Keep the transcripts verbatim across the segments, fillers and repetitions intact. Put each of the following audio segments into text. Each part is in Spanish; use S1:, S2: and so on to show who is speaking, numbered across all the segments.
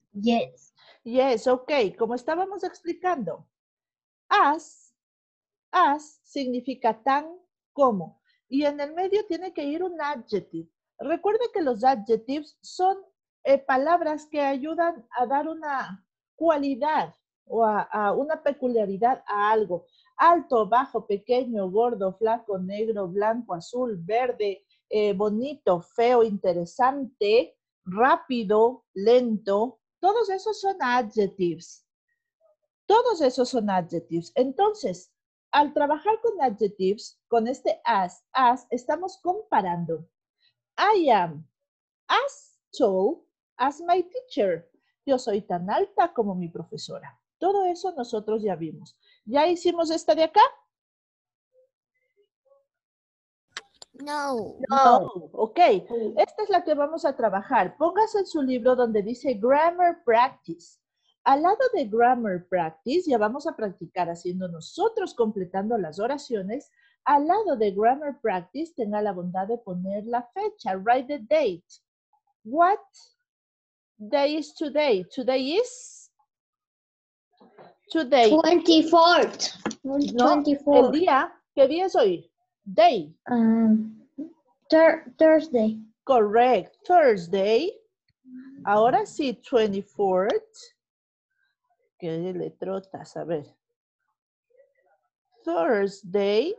S1: Yes.
S2: Yes, ok. Como estábamos explicando, as, as significa tan como. Y en el medio tiene que ir un adjective. Recuerde que los adjectives son eh, palabras que ayudan a dar una cualidad o a, a una peculiaridad a algo. Alto, bajo, pequeño, gordo, flaco, negro, blanco, azul, verde, eh, bonito, feo, interesante, rápido, lento. Todos esos son adjectives. Todos esos son adjectives. Entonces, al trabajar con adjectives, con este as, as, estamos comparando. I am as tall as my teacher. Yo soy tan alta como mi profesora. Todo eso nosotros ya vimos. ¿Ya hicimos esta de acá?
S3: No.
S2: No, ok. Esta es la que vamos a trabajar. Póngase en su libro donde dice Grammar Practice. Al lado de Grammar Practice, ya vamos a practicar haciendo nosotros completando las oraciones. Al lado de Grammar Practice, tenga la bondad de poner la fecha. Write the date. What day is today? Today is? Today.
S1: twenty-fourth.
S2: No, el
S1: twenty-fourth.
S2: día. ¿Qué día es hoy? Day.
S1: Um, thur Thursday.
S2: Correct. Thursday. Ahora sí, twenty-fourth. ¿Qué letrotas? A ver. Thursday,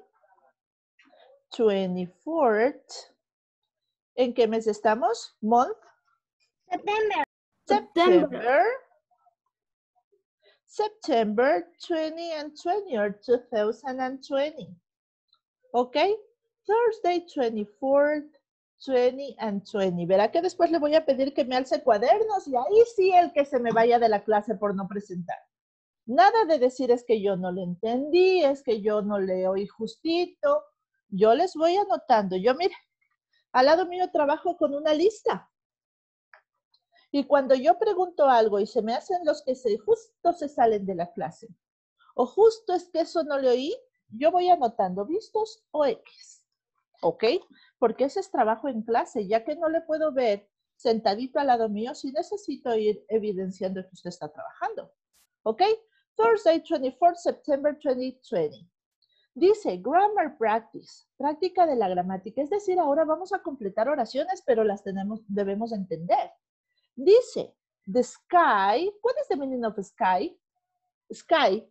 S2: twenty-fourth. ¿En qué mes estamos? Month.
S1: September.
S2: September. September twenty and twenty or two thousand twenty. ¿Ok? Thursday, twenty-fourth, twenty and twenty. Verá que después le voy a pedir que me alce cuadernos y ahí sí el que se me vaya de la clase por no presentar. Nada de decir es que yo no le entendí, es que yo no le oí justito. Yo les voy anotando. Yo, mire, al lado mío trabajo con una lista. Y cuando yo pregunto algo y se me hacen los que se, justo se salen de la clase, o justo es que eso no le oí, yo voy anotando vistos o X. ¿Ok? Porque ese es trabajo en clase, ya que no le puedo ver sentadito al lado mío, sí necesito ir evidenciando que usted está trabajando. ¿Ok? Thursday, twenty-fourth September twenty twenty. Dice grammar practice, práctica de la gramática. Es decir, ahora vamos a completar oraciones, pero las tenemos, debemos entender. Dice, the sky, what is the meaning of sky? Sky.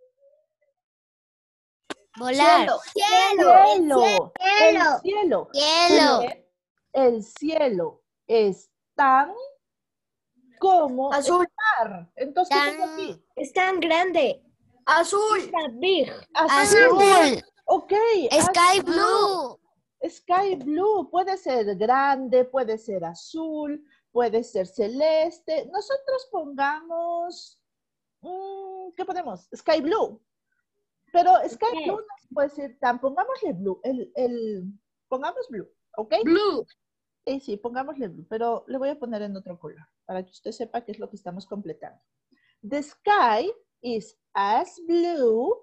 S3: Volar.
S2: Cielo.
S1: Cielo.
S2: El cielo.
S3: Cielo.
S2: Dice, el cielo es tan como
S1: Azul.
S2: el mar. Entonces, ¿qué tengo aquí?
S1: Es tan grande.
S3: Azul.
S1: Está big.
S3: Azul.
S2: Ok.
S3: Sky
S2: azul.
S3: blue.
S2: Sky blue. Puede ser grande, puede ser azul, puede ser celeste. Nosotros pongamos, mmm, ¿qué ponemos? Sky blue. Pero sky
S1: Okay.
S2: blue no se puede ser tan, pongámosle blue, el, el, pongamos blue, ¿ok?
S1: Blue.
S2: Sí, sí, pongámosle blue, pero le voy a poner en otro color, para que usted sepa qué es lo que estamos completando. The sky is as blue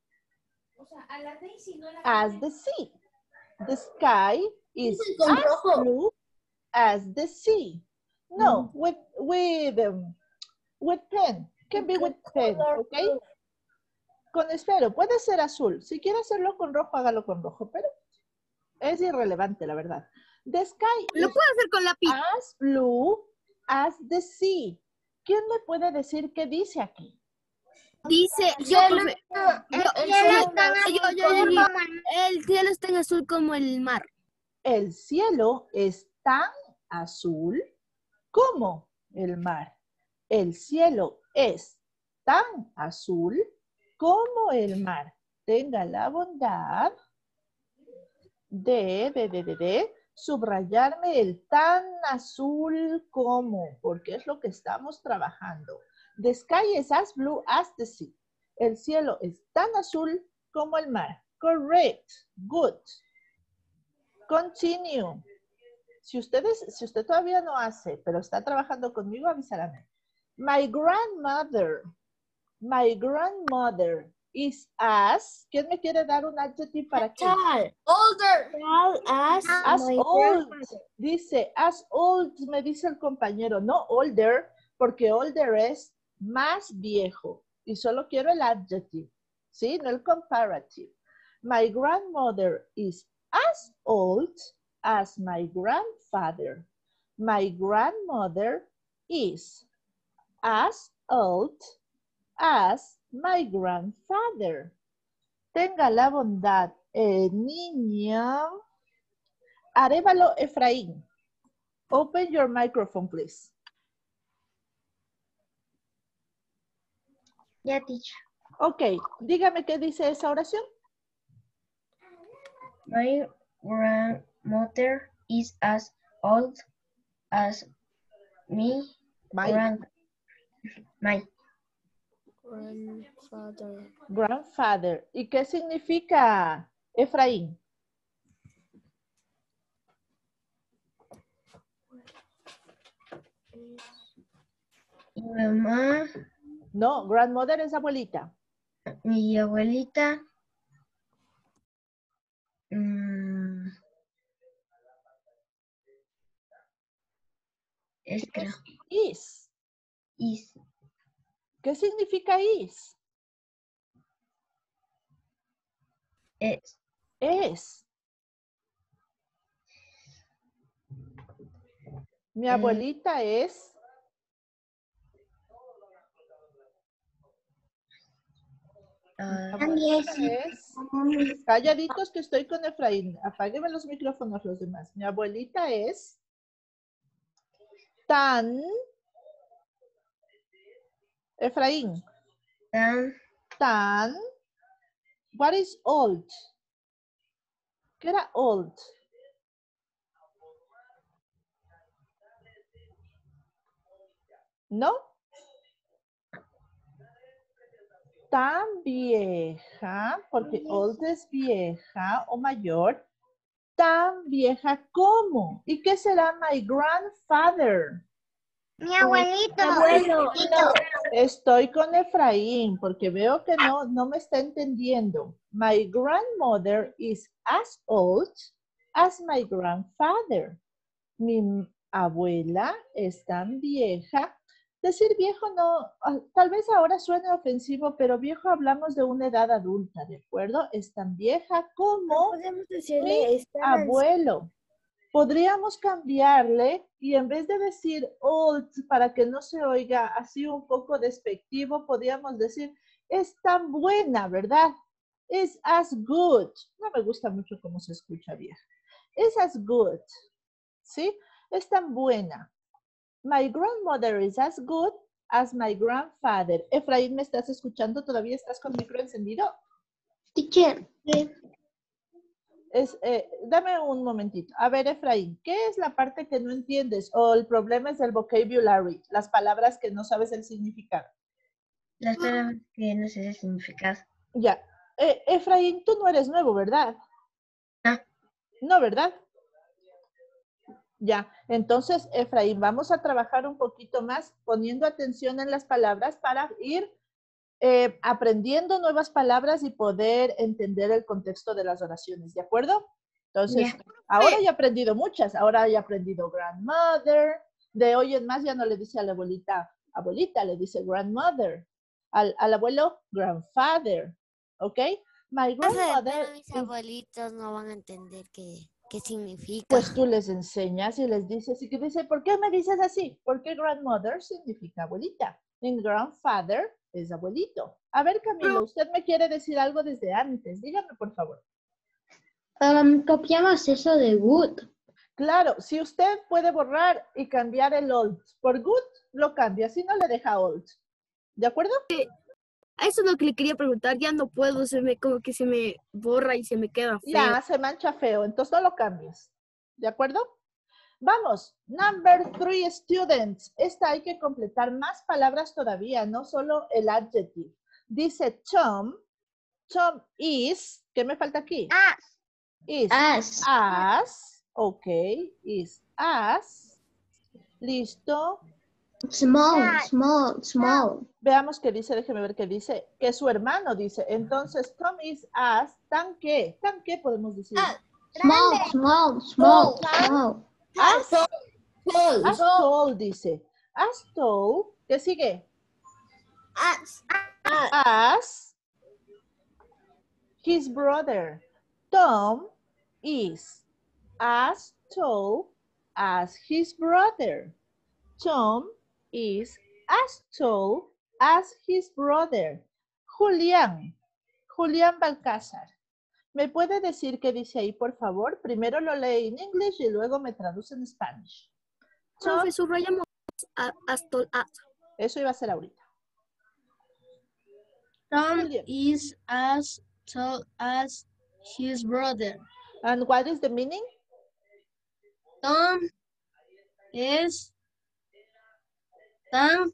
S2: as the sea. The sky is as blue as the sea. No, with, with, um, with pen, can be with pen, ¿ok? Con esfero, puede ser azul. Si quiere hacerlo con rojo, hágalo con rojo, pero es irrelevante, la verdad. The sky
S3: Lo
S2: is
S3: puedo hacer con lápiz.
S2: as blue as the sea. ¿Quién me puede decir qué dice aquí?
S3: Dice, yo, profe, yo,
S1: El
S3: yo,
S1: cielo
S3: yo,
S1: está en
S3: yo,
S1: azul
S3: yo
S1: como
S3: diría,
S1: el mar.
S3: el cielo está en azul como el mar.
S2: El cielo es tan azul como el mar. El cielo es tan azul como el mar. Tenga la bondad de, de, de, de, de subrayarme el tan azul como, porque es lo que estamos trabajando. The sky is as blue as the sea. El cielo es tan azul como el mar. Correct. Good. Continue. Si, ustedes, si usted todavía no hace, pero está trabajando conmigo, avísame. My grandmother. My grandmother is as. ¿Quién me quiere dar un adjetivo para qué?
S1: Tall.
S3: Older.
S1: Tall as,
S2: As
S1: my
S2: old.
S1: grandmother.
S2: Dice, as old, me dice el compañero, no older, porque older es más viejo. Y solo quiero el adjective, ¿sí? No el comparative. My grandmother is as old as my grandfather. My grandmother is as old as my grandfather. Tenga la bondad, eh, niña. Arévalo Efraín. Open your microphone, please.
S1: Ya, teacher.
S2: Ok, dígame qué dice esa oración.
S1: My grandmother is as old as me.
S2: My
S1: Grand, my
S3: Grandfather.
S2: grandfather. ¿Y qué significa, Efraín?
S1: mi mamá,
S2: No, grandmother es abuelita.
S1: mi abuelita. mm, es creo.
S2: Is.
S1: Is.
S2: ¿Qué significa is?
S1: Es.
S2: Es. Mi abuelita es.
S1: ah,
S2: Mi abuelita es. Calladitos que estoy con Efraín. Apáguenme los micrófonos los demás. Mi abuelita es tan. Efraín.
S1: tan,
S2: Tan. What is old? ¿Qué era old? ¿No? Tan vieja, porque old es vieja o mayor. Tan vieja como. ¿Y qué será my grandfather?
S1: mi abuelito.
S3: Abuelo.
S2: Estoy con Efraín porque veo que no, no me está entendiendo. My grandmother is as old as my grandfather. Mi abuela es tan vieja. Decir viejo no, tal vez ahora suene ofensivo, pero viejo hablamos de una edad adulta, ¿de acuerdo? Es tan vieja como
S3: Podemos
S2: mi
S3: decirle esta
S2: abuelo. Podríamos cambiarle y en vez de decir old para que no se oiga así un poco despectivo, podríamos decir es tan buena, ¿verdad? Es as good. No me gusta mucho cómo se escucha vieja. Es as good. ¿Sí? Es tan buena. My grandmother is as good as my grandfather. Efraín, ¿me estás escuchando? ¿Todavía estás con micro encendido?
S1: Teacher.
S2: Es, eh, dame un momentito. A ver, Efraín, ¿qué es la parte que no entiendes? O el problema es el vocabulary, las palabras que no sabes el significado.
S1: Las palabras que no sé el significado.
S2: Ya. Eh, Efraín, tú no eres nuevo, ¿verdad?
S1: No.
S2: No, ¿verdad? Ya. Entonces, Efraín, vamos a trabajar un poquito más poniendo atención en las palabras para ir Eh, aprendiendo nuevas palabras y poder entender el contexto de las oraciones, ¿de acuerdo? Entonces,
S1: Yeah.
S2: ahora ya he aprendido muchas. Ahora ya he aprendido grandmother. De hoy en más ya no le dice a la abuelita, abuelita, le dice grandmother. Al, al abuelo, grandfather. ¿Ok? My grandmother.
S3: Mis abuelitos no van a entender qué, qué significa.
S2: Pues tú les enseñas y les dices, y que dice, ¿por qué me dices así? Porque grandmother significa abuelita. Y grandfather es abuelito. A ver, Camilo, usted me quiere decir algo desde antes. Dígame, por favor.
S1: Um, copiamos eso de good.
S2: Claro, si usted puede borrar y cambiar el old por good, lo cambia. Si no, le deja old. ¿De acuerdo?
S3: Eso es lo que le quería preguntar. Ya no puedo, se me como que se me borra y se me queda feo.
S2: Ya, se mancha feo. Entonces no lo cambies. ¿De acuerdo? Vamos, number three, students. Esta hay que completar más palabras todavía, no solo el adjective. Dice Tom. Tom is, ¿qué me falta aquí?
S1: As.
S2: Is
S1: As.
S2: as. Ok, is as. Listo.
S1: Small, small, small.
S2: Veamos qué dice, déjeme ver qué dice. Que su hermano dice. Entonces, Tom is as. ¿Tan qué? ¿Tan qué podemos decir?
S1: Small, small, small, small.
S2: As, as tall, dice. As tall. ¿Qué sigue?
S3: As.
S2: As his brother. Tom is as tall as his brother. Tom is as tall as his brother. Julián. Julián Balcázar. ¿Me puede decir qué dice ahí, por favor? Primero lo lee en inglés y luego me traduce en Spanish.
S3: Profe, subrayamos as tall as.
S2: Eso iba a ser ahorita.
S4: Tom
S2: Julián.
S4: is as tall as his brother.
S2: And what is the meaning?
S4: Tom es tan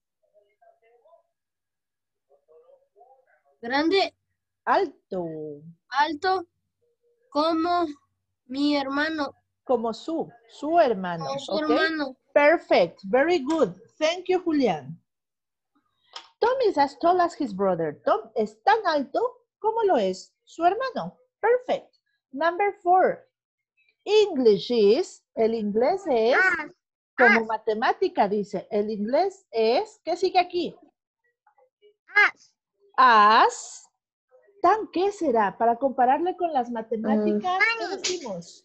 S4: grande,
S2: Alto.
S4: alto como mi hermano,
S2: Como su, su hermano.
S4: como su
S2: ¿ok?
S4: hermano.
S2: Perfect. Very good. Thank you, Julián. Tom is as tall as his brother. Tom es tan alto como lo es su hermano. Perfect. Number four. English is, el inglés es, como matemática dice, el inglés es, ¿qué sigue aquí?
S3: As.
S2: As. ¿Tan qué será? Para compararle con las matemáticas, ¿qué decimos?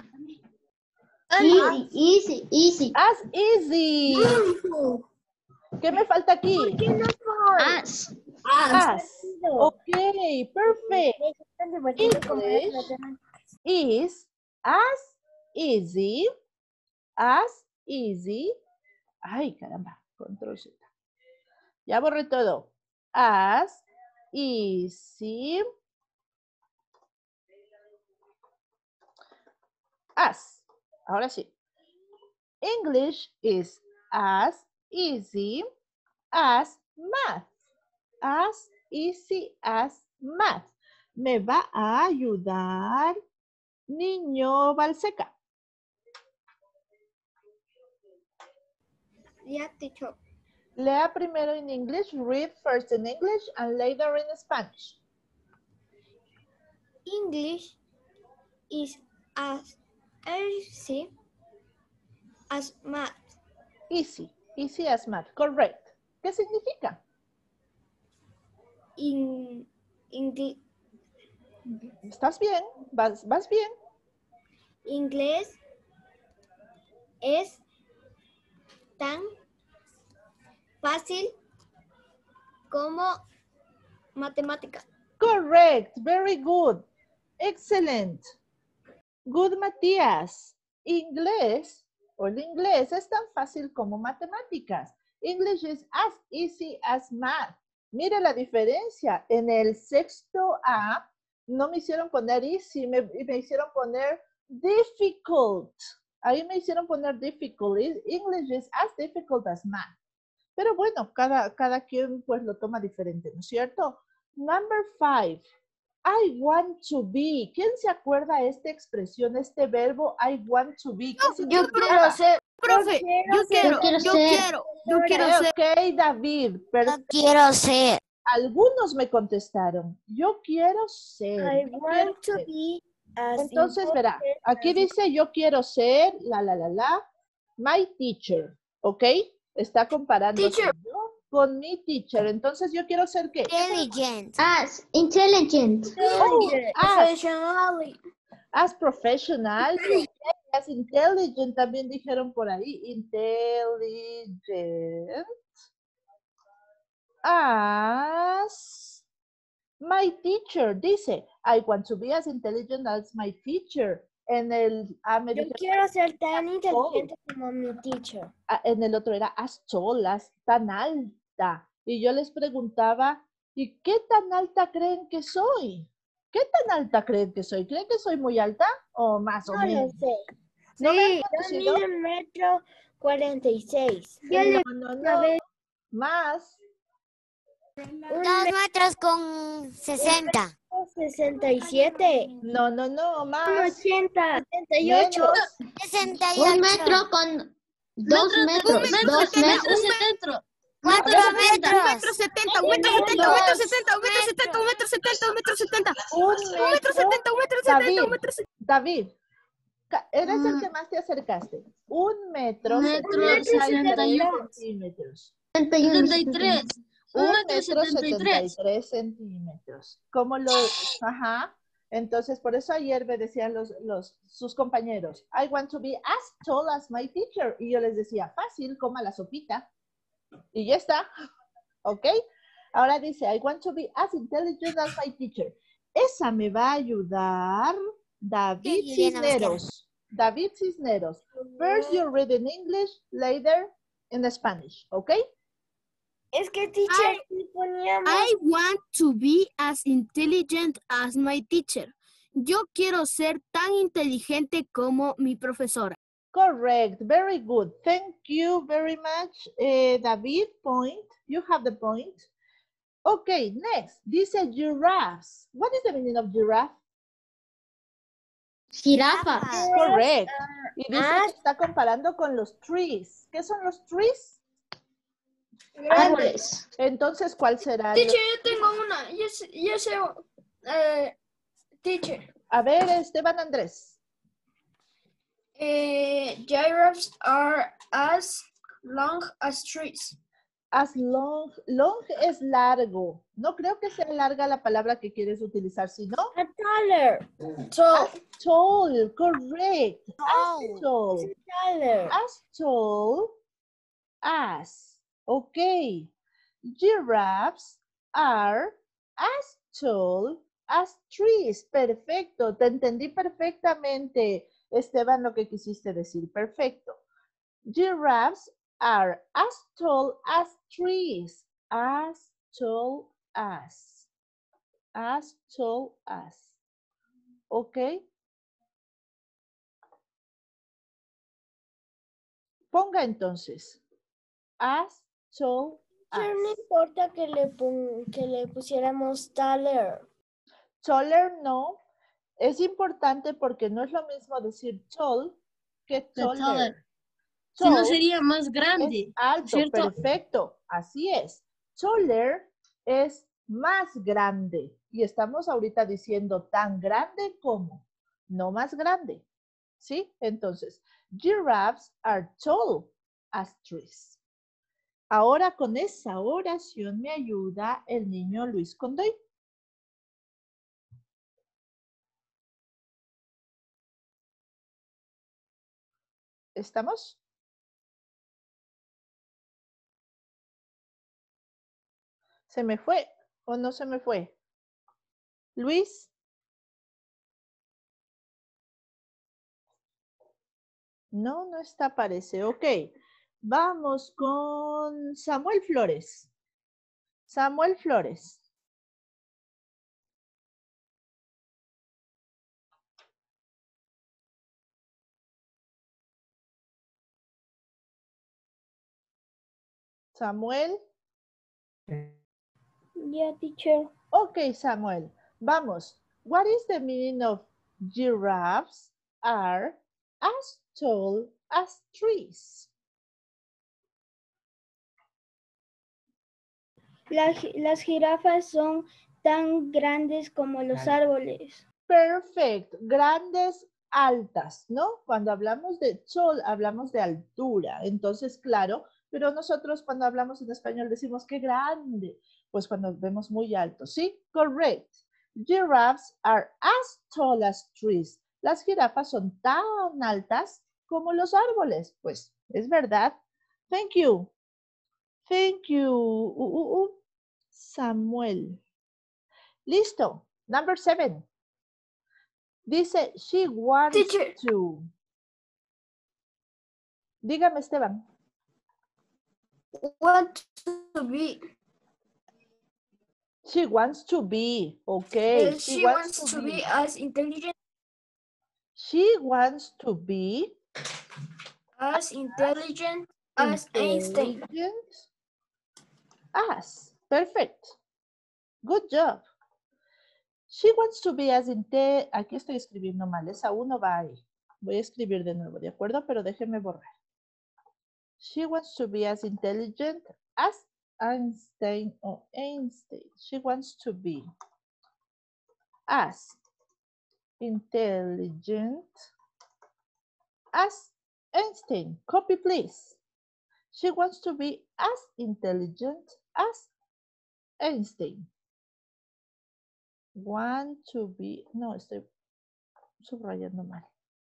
S1: Easy, easy, easy.
S2: As easy. ¿Qué me falta aquí?
S1: As.
S2: As. Ok, perfect. English is as easy, as easy. Ay, caramba, control Z. Ya borré todo. As easy as. Ahora sí. English is as easy as math. As easy as math. Me va a ayudar Niño Balseca.
S3: Yeah, teacher.
S2: Lea primero en English, read first in English and later in Spanish.
S3: English is as easy as math.
S2: Easy, easy as math, correct. ¿Qué significa?
S3: In, in
S2: ¿Estás bien? ¿Vas, vas bien?
S3: inglés es tan fácil como matemática.
S2: Correct, very good. Excellent. Good, Matías. Inglés, o el inglés es tan fácil como matemáticas. English is as easy as math. Mire la diferencia. En el sexto A, no me hicieron poner easy, me, me hicieron poner difficult. Ahí me hicieron poner difficult. English is as difficult as math. Pero bueno, cada, cada quien pues lo toma diferente, ¿no es cierto? Number five. I want to be. ¿Quién se acuerda de esta expresión, este verbo I want to be? ¿Qué
S4: Yo
S2: significaba?
S4: quiero ser,
S3: Profe, yo quiero,
S1: quiero
S3: yo
S1: ser.
S3: quiero, yo quiero
S2: Ok,
S3: ser.
S2: ok, David. Pero
S5: quiero ser.
S2: algunos me contestaron. Yo quiero ser.
S3: I
S2: yo quiero
S3: want to
S2: ser.
S3: be as
S2: Entonces, verá, aquí dice yo quiero ser, la, la, la, la, my teacher, ¿ok? Está comparando
S3: Teacher.
S2: yo con mi teacher. Entonces, ¿yo quiero ser qué?
S5: Intelligent.
S1: As. Intelligent.
S2: Oh, as,
S3: professionally.
S2: as professional, okay, as intelligent, también dijeron por ahí, intelligent, as my teacher, dice, I want to be as intelligent as my teacher. En el, ah, me
S3: Yo
S2: dijeron,
S3: quiero ser tan inteligente como mi teacher.
S2: ah, en el otro era as tall, as tan alta. Y yo les preguntaba, ¿y qué tan alta creen que soy? ¿Qué tan alta creen que soy? ¿Creen que soy muy alta o más o
S3: No lo
S2: menos?
S3: sé.
S2: ¿No me han
S3: Sí, yo
S2: conocido?
S3: mido un metro cuarenta y seis.
S2: No, no, no. Más.
S3: Un
S5: Dos metros con sesenta.
S3: metro sesenta y siete.
S2: No, no, no,
S3: Un
S2: más.
S3: ochenta. setenta y ocho.
S2: Menos.
S5: Sesenta y
S1: Un
S5: ocho.
S1: metro con dos metros.
S3: un metro
S1: Dos
S3: setenta,
S1: metros.
S3: un
S4: metro.
S5: Cuatro
S3: Un
S5: metros.
S3: metro setenta, un metro setenta, un metro setenta, un metro setenta, un metro setenta, un metro setenta.
S2: Un
S3: Un metro setenta, un metro
S2: David,
S3: setenta, un metro setenta.
S2: David, Ca- Eres el
S4: Mm.
S2: que más te acercaste. Un metro,
S4: Un metro
S2: setenta y tres
S4: sesenta y-
S2: centímetros.
S4: setenta y tres. Un
S2: Un
S4: metro
S2: metro
S4: setenta y
S2: setenta y
S4: tres.
S2: tres centímetros. ¿Cómo lo? Ajá. Entonces, por eso ayer me decían los, los, sus compañeros, I want to be as tall as my teacher. Y yo les decía, fácil, coma la sopita. Y ya está. ¿Ok? Ahora dice, I want to be as intelligent as my teacher. Esa me va a ayudar David
S5: Sí, Liliana Mosquera.
S2: Cisneros. David Cisneros. First you read in English, later in Spanish. ¿Ok?
S6: Es que, teacher, si poníamos...
S3: I want to be as intelligent as my teacher. Yo quiero ser tan inteligente como mi profesora.
S2: Correct. Very good. Thank you very much, eh, David. Point. You have the point. Okay, next. Dice giraffes. What is the meaning of giraffe?
S1: Jirafa.
S2: Correct. Y dice
S6: ah.
S2: que está comparando con los trees. ¿Qué son los trees?
S1: Árboles.
S2: Entonces, ¿cuál será?
S6: Teacher, yo tengo una. Yo sé, yo sé eh, teacher.
S2: A ver, Esteban Andrés.
S6: Eh, giraffes are as long as trees.
S2: As long, long es largo. No creo que sea larga la palabra que quieres utilizar, sino
S6: A taller. Tall.
S2: as tall, correct.
S5: Oh.
S2: As tall,
S6: Taller.
S2: as tall as. Okay. Giraffes are as tall as trees. Perfecto, te entendí perfectamente, Esteban, lo que quisiste decir. Perfecto. Giraffes are as tall as trees. As tall as. As tall as. ¿Ok? Ponga entonces. As tall as.
S6: No importa que le, pon- que le pusiéramos taller.
S2: Taller no. Es importante porque no es lo mismo decir tall que
S4: Que
S2: taller.
S4: taller. Si no
S2: Tall
S4: sería más
S2: es
S4: grande.
S2: alto,
S4: ¿cierto?
S2: perfecto. Así es. Taller es más grande. Y estamos ahorita diciendo tan grande como, no más grande. ¿Sí? Entonces, giraffes are tall as trees. Ahora con esa oración me ayuda el niño Luis Condoy. ¿Estamos? ¿Se me fue o no se me fue? Luis. No, no está, parece. Ok. Vamos con Samuel Flores. Samuel Flores. Samuel.
S6: Yeah, teacher.
S2: Ok, Samuel. Vamos. What is the meaning of giraffes are as tall as trees?
S6: La gi- las jirafas son tan grandes como los árboles.
S2: Perfecto. Grandes, altas, ¿no? Cuando hablamos de tall, hablamos de altura. Entonces, claro, pero nosotros cuando hablamos en español decimos que grande. Pues cuando vemos muy alto, ¿sí? Correct. Giraffes are as tall as trees. Las jirafas son tan altas como los árboles. Pues, es verdad. Thank you. Thank you, uh, uh, uh. Samuel. Listo. Number seven. Dice, she wants
S6: Teacher.
S2: to. Dígame, Esteban.
S6: Want to be.
S2: She wants to be. Okay.
S6: Uh, she wants to be as intelligent
S2: She wants to be
S6: as intelligent as Einstein.
S2: intelligent as. Perfect. Good job. She wants to be as inte. Aquí estoy escribiendo mal. Esa uno va ahí. Voy a escribir de nuevo, ¿de acuerdo? Pero déjenme borrar. She wants to be as intelligent as Einstein or Einstein. She wants to be as intelligent as Einstein. Copy, please. She wants to be as intelligent as Einstein. Want to be, no, estoy subrayando mal.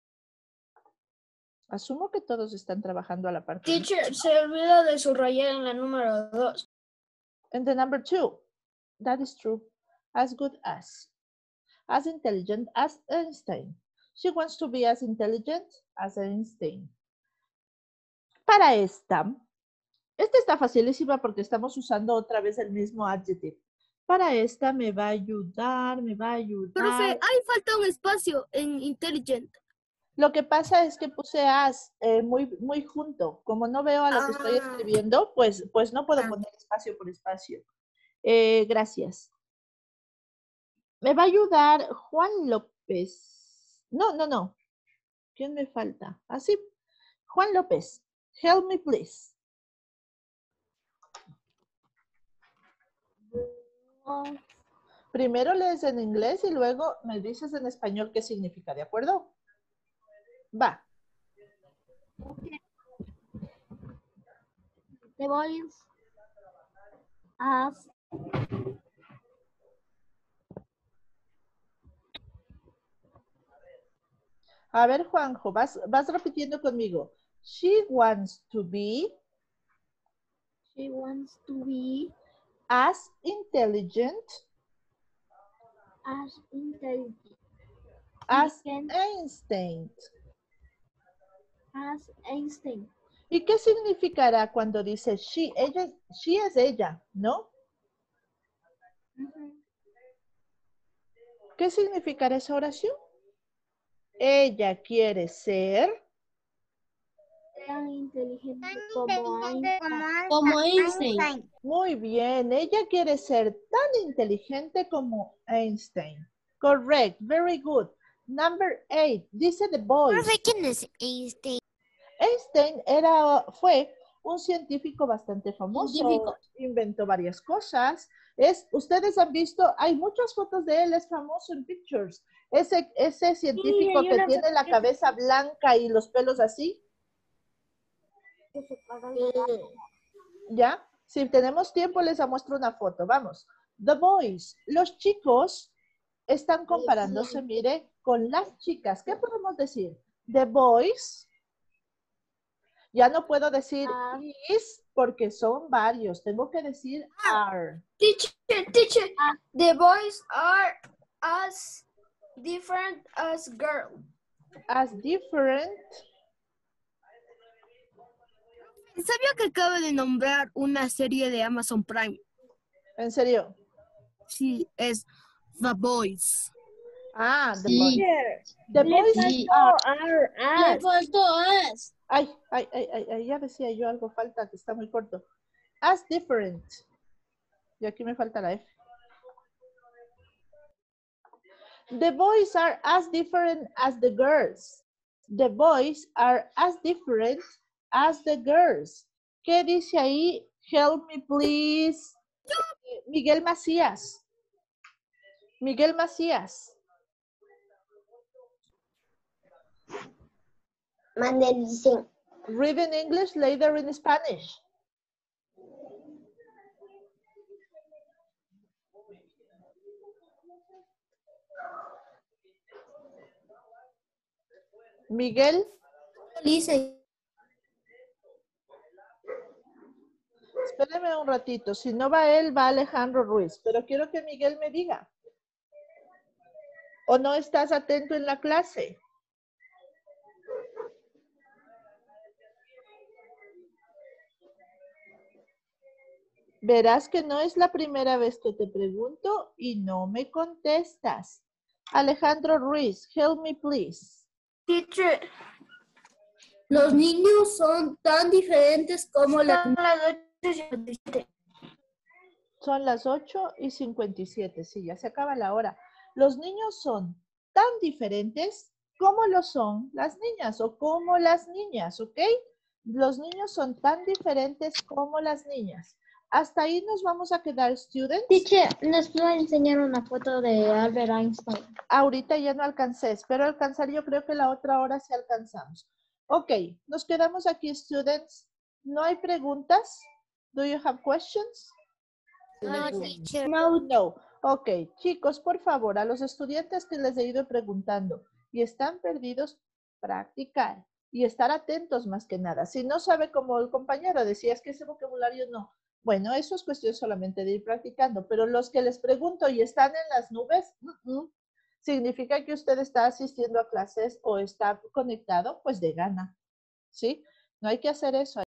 S2: Asumo que todos están trabajando a la par.
S6: Teacher, se olvida de subrayar en la número dos.
S2: And the number two, that is true. As good as. As intelligent as Einstein. She wants to be as intelligent as Einstein. Para esta, esta está facilísima porque estamos usando otra vez el mismo adjective. Para esta me va a ayudar, me va a ayudar.
S3: Profe, hay falta un espacio en intelligent.
S2: Lo que pasa es que puse as eh, muy, muy junto. Como no veo a lo que estoy
S3: Ah.
S2: escribiendo, pues, pues no puedo
S3: Ah.
S2: poner espacio por espacio. Eh, gracias. Me va a ayudar Juan López. No, no, no. ¿Quién me falta? Así. Juan López. Help me, please. Primero lees en inglés y luego me dices en español qué significa, ¿de acuerdo? Va.
S7: The boys as
S2: A ver, Juanjo, vas, vas repitiendo conmigo. She wants to be
S7: she wants to be
S2: as intelligent
S7: as intelligent
S2: as
S7: Intelligent.
S2: Einstein.
S7: as Einstein.
S2: ¿Y qué significará cuando dice she? Ella, she es ella, ¿no? ¿Qué significará esa oración? Ella quiere ser
S7: Tan inteligente como Einstein.
S4: Como Einstein.
S2: muy bien. Ella quiere ser tan inteligente como Einstein. Correct. Very good. Number eight. Dice the boys.
S5: Profe, ¿quién es Einstein?
S2: Einstein era, fue un científico bastante famoso.
S4: Científico.
S2: Inventó varias cosas. Es, ustedes han visto, hay muchas fotos de él, es famoso en pictures. Ese, ese científico
S6: hay
S2: que
S6: una
S2: tiene la
S6: foto-
S2: cabeza blanca y los pelos así. ¿Ya? Si tenemos tiempo, les muestro una foto. Vamos. The boys. Los chicos están comparándose, mire, con las chicas. ¿Qué podemos decir? The boys. Ya no puedo decir
S7: Ah.
S2: is porque son varios. Tengo que decir are.
S6: Teacher, teacher, the boys are as different as girls.
S2: As different.
S3: ¿Sabía que acaba de nombrar una serie de Amazon Prime?
S2: ¿En serio?
S3: Sí, es The Boys.
S2: Ah, the
S4: Sí.
S2: boys. The boys
S4: Sí.
S2: are.
S6: Are
S4: Le
S6: as.
S4: faltó as.
S2: Ay, ay, ay, ay, ay, ya decía yo algo falta que está muy corto. As different. Y aquí me falta la F. The boys are as different as the girls. The boys are as different as the girls. ¿Qué dice ahí? Help me, please. Miguel Macías. Miguel Macías. Read in English, later in Spanish. Miguel,
S4: Dice.
S2: espéreme un ratito. Si no va él, va Alejandro Ruiz. Pero quiero que Miguel me diga. ¿O no estás atento en la clase? Verás que no es la primera vez que te pregunto y no me contestas. Alejandro Ruiz, help me please.
S6: Teacher,
S4: Los niños son tan diferentes como las
S6: son las ocho y cincuenta y siete.
S2: Son las ocho y cincuenta y siete. Sí, ya se acaba la hora. Los niños son tan diferentes como lo son las niñas o como las niñas, ¿ok? Los niños son tan diferentes como las niñas. Hasta ahí nos vamos a quedar, students.
S1: Teacher, ¿nos puede enseñar una foto de Albert Einstein?
S2: Ahorita ya no alcancé. Espero alcanzar, yo creo que la otra hora sí alcanzamos. Ok, nos quedamos aquí, students. ¿No hay preguntas? Do you have questions?
S5: No, teacher.
S6: No,
S2: No. Ok, chicos, por favor, a los estudiantes que les he ido preguntando y están perdidos, practicar y estar atentos más que nada. Si no sabe, como el compañero decía, es que ese vocabulario no. Bueno, eso es cuestión solamente de ir practicando, pero los que les pregunto y están en las nubes, uh -uh, significa que usted está asistiendo a clases o está conectado, pues de gana, ¿sí? No hay que hacer eso.